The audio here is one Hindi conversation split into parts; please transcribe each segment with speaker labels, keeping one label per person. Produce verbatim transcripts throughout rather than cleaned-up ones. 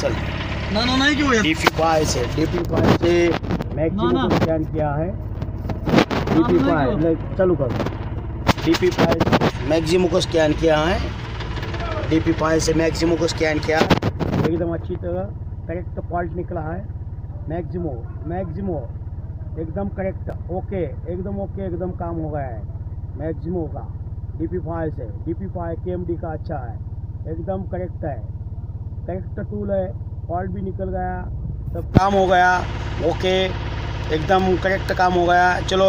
Speaker 1: चल
Speaker 2: ना ना नहीं क्यों
Speaker 1: डी पी फाइव से डी पी फाइव से मैक्सिमम को स्कैन किया है। डी पी फाइव चालू कर। डी पी फाइव मैक्सिमम को स्कैन किया है। डी पी फाइव से मैक्सिमम को स्कैन किया है। एकदम अच्छी तरह करेक्ट फॉल्ट निकला है। मैक्सिमो मैक्सिमो एकदम करेक्ट ओके एकदम ओके एकदम काम हो गया है मैक्सिमो का डी पी फाइव से। डी पी फाइव के एम डी का अच्छा है एकदम करेक्ट है। करेक्ट टूल है। फॉल्ट भी निकल गया सब काम हो गया ओके एकदम करेक्ट काम हो गया। चलो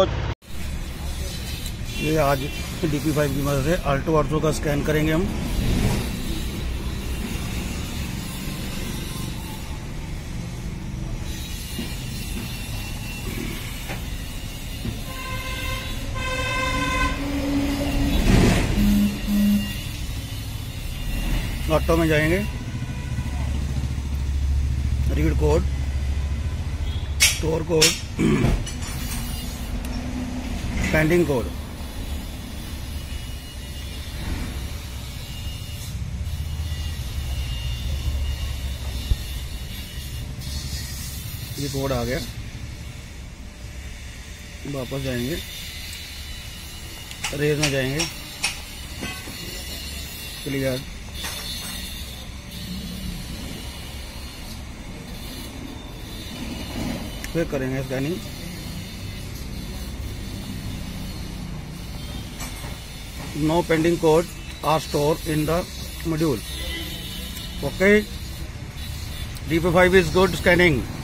Speaker 1: ये आज डी पी फाइव की मदद से अल्टो वर्सो का स्कैन करेंगे हम। ऑटो में जाएंगे read code store code pending code ये कोड आ गया। वापस जाएंगे रेस में जाएंगे क्लियर फिर करेंगे scanning. No pending code are store in the module okay. D P five is good scanning.